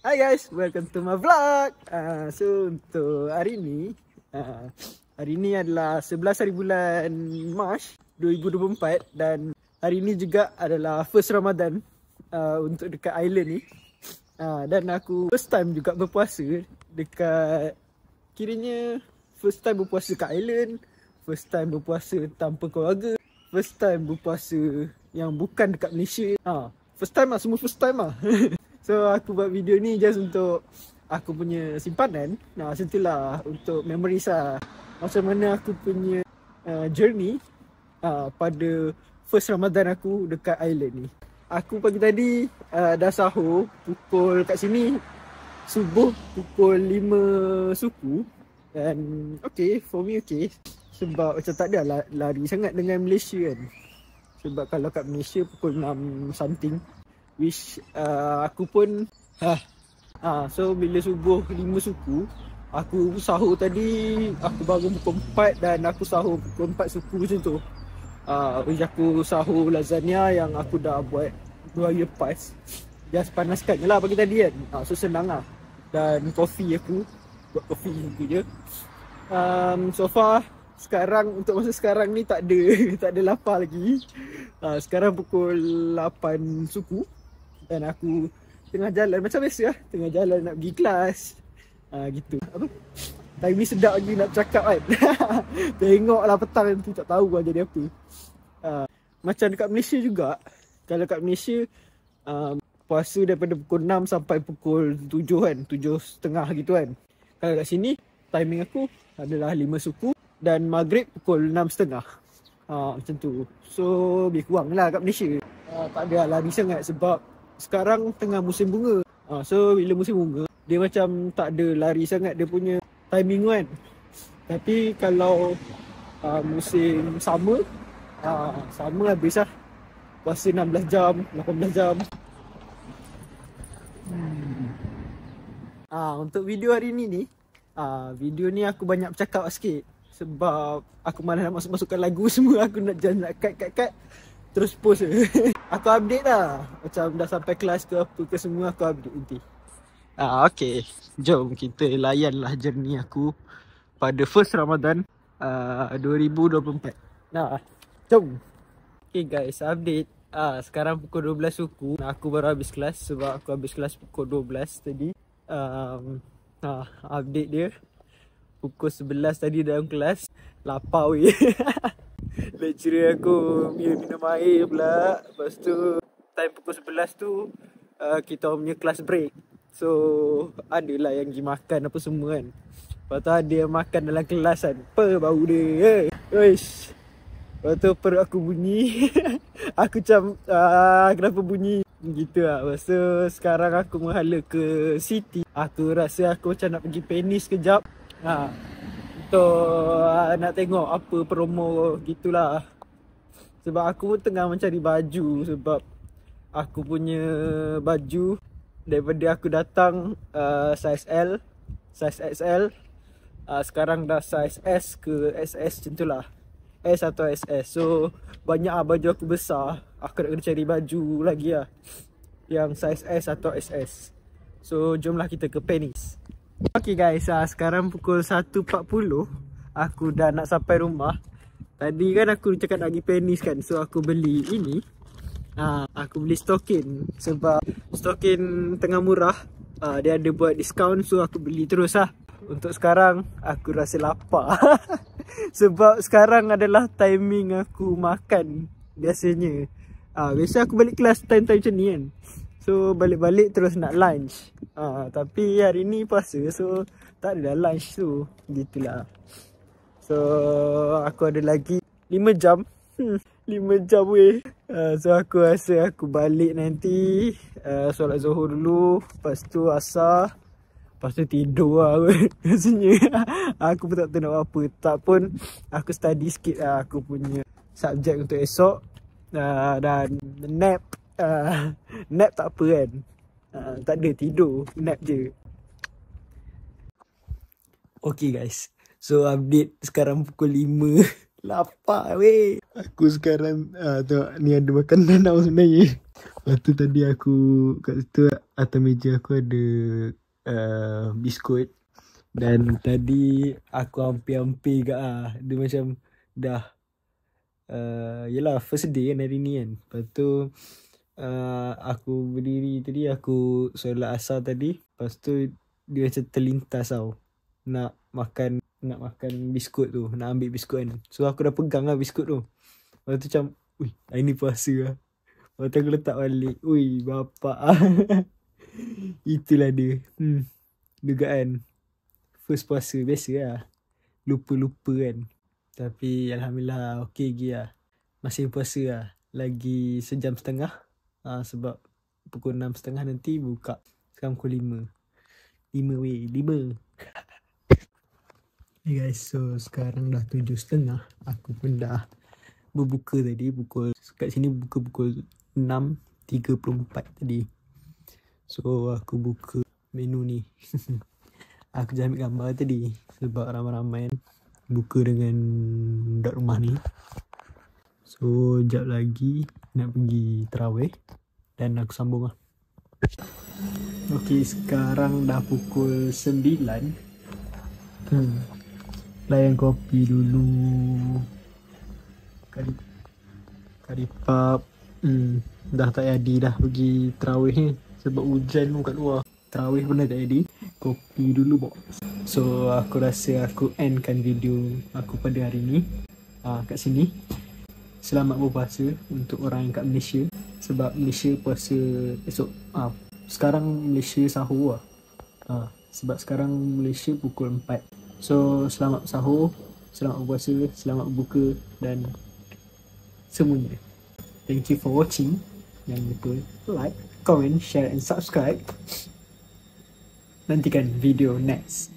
Hi guys, welcome to my vlog. So untuk hari ni adalah 11 hari bulan Mac 2024 dan hari ni juga adalah first Ramadan untuk dekat island ni. Dan aku first time juga berpuasa dekat, kiranya first time berpuasa dekat island, first time berpuasa tanpa keluarga, first time berpuasa yang bukan dekat Malaysia. First time lah, semua first time lah. So aku buat video ni just untuk aku punya simpanan. Macam tu lah, untuk memories lah. Macam mana aku punya journey pada first Ramadan aku dekat island ni. Aku pagi tadi dah sahur pukul kat sini subuh pukul 5 suku. Dan okay, for me okay. Sebab macam tak ada lari sangat dengan Malaysia kan. Sebab kalau kat Malaysia pukul 6 something, which aku pun so bila subuh 5 suku, aku sahur tadi, aku bangun pukul 4 dan aku sahur pukul 4 suku macam tu. Which aku sahur lasagna yang aku dah buat 2 hari lepas. Just panaskan je lah pagi tadi kan. So senang lah. Dan kopi aku buat kopi aku je. So far sekarang, untuk masa sekarang ni tak ada lapar lagi. Sekarang pukul 8 suku dan aku tengah jalan macam biasa lah, tengah jalan nak pergi kelas. Gitu. Apa? Time ni sedap lagi nak cakap kan. Tengoklah petang nanti tak tahu lah jadi apa. Macam dekat Malaysia juga. Kalau kat Malaysia puasa daripada pukul 6 sampai pukul 7 kan, 7.30 gitu kan. Kalau kat sini timing aku adalah 5 suku dan maghrib pukul 6.30. Macam tu. So lebih kurang lah kat Malaysia. Tak ada lari sangat sebab sekarang tengah musim bunga. So bila musim bunga, dia macam tak ada lari sangat dia punya timing kan. Tapi kalau musim summer, summer habis lah. Puasa 16 jam, 18 jam. Untuk video hari ni video ni aku banyak bercakap sikit. Sebab aku malas nak masukkan lagu semua. Aku nak cut terus post je. Aku update lah. Macam dah sampai kelas ke apa ke semua aku update nanti. Okay, jom kita layanlah journey aku pada first Ramadan 2024. Jom. Okay guys, update. Sekarang pukul 12 suku. Aku baru habis kelas sebab aku habis kelas pukul 12 tadi. Update dia pukul 11 tadi dalam kelas. Lapar weh. Lecturer aku minum air pula. Lepas tu time pukul 11 tu kita punya kelas break. So adalah yang pergi makan apa semua kan. Lepas tu ada yang makan dalam kelas kan. Apa bau dia. Wish. Lepas tu perut aku bunyi. Aku macam kenapa bunyi gitu lah. Lepas tu sekarang aku menghala ke City. Aku rasa aku macam nak pergi Penny sekejap. Untuk nak tengok apa promo gitulah. Sebab aku pun tengah mencari baju. Sebab aku punya baju daripada aku datang size L, size XL, sekarang dah size S ke SS macam tu lah. S atau SS. So banyak lah baju aku besar. Aku nak kena cari baju lagi lah yang size S atau SS. So jomlah kita ke Penny's. Okay guys, sekarang pukul 1.40. Aku dah nak sampai rumah. Tadi kan aku cakap nak pergi Penny's kan. So aku beli ini. Aku beli stokin. Sebab stokin tengah murah. Dia ada buat diskaun. So aku beli terus lah. Untuk sekarang aku rasa lapar. Sebab sekarang adalah timing aku makan biasanya. Biasa aku balik kelas time-time macam ni kan. So balik-balik terus nak lunch. Tapi hari ni puasa, so tak ada lunch tu. Gitulah. So aku ada lagi 5 jam. 5 jam weh. So aku rasa aku balik nanti, solat Zuhur dulu, lepas tu asar, lepas tu tidur lah rasanya. Aku pun tak tahu nak buat apa. Tak pun aku study sikit lah aku punya subjek untuk esok. Dan nap. Nap tak apa kan. Tak ada, tidur, nap je. Okay guys, so update sekarang pukul 5. Lapar weh. Aku sekarang tengok ni ada makanan tau sebenarnya. Lepas tu tadi aku kat situ atas meja aku ada biskut. Dan tadi aku hampir-hampir ke dia macam dah yelah first day kan hari ni kan. Lepas tu aku berdiri tadi, aku solat asar tadi. Lepas tu dia macam terlintas tau nak makan biskut tu, nak ambil biskut kan. So aku dah pegang lah biskut tu. Lepas tu macam, ui, hari ni puasa lah. Lepas tu aku letak balik. Ui, bapak. Itulah dia. Dugaan first puasa. Biasa lah, lupa-lupa kan. Tapi Alhamdulillah okey lagi lah. Masih puasa lah. Lagi sejam setengah. Sebab pukul 6.30 nanti buka. Sekarang pukul 5. 5. Hey guys, so sekarang dah 7.30. Aku pun dah berbuka tadi. Kat sini buka pukul 6.34 tadi. So aku buka menu ni. Aku dah ambil gambar tadi sebab ramai-ramai kan buka dengan dot rumah ni. So jap lagi nak pergi tarawih dan aku sambung lah. Okay, sekarang dah pukul 9. Layan kopi dulu. Karipap. Dah tak jadi dah pergi tarawih ni sebab hujan pun kat luar. Tarawih pun dah tak jadi. Kopi dulu box. So aku rasa aku endkan video aku pada hari ni kat sini. Selamat berpuasa untuk orang yang kat Malaysia. Sebab Malaysia puasa esok. Sekarang Malaysia sahur lah. Sebab sekarang Malaysia pukul 4. So selamat sahur, selamat berpuasa, selamat berbuka dan semuanya. Thank you for watching. Jangan lupa like, comment, share and subscribe. Nantikan video next.